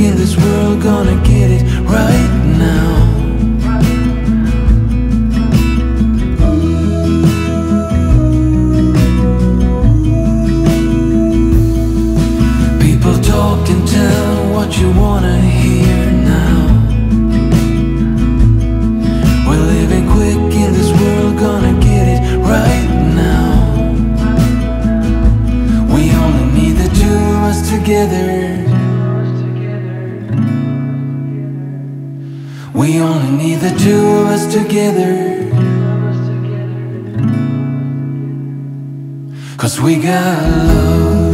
in this world, gonna get it right now. People talk and tell what you wanna hear now. We're living quick in this world, gonna get it right now. We only need the two of us together. We only need the two of us together. 'Cause we got love.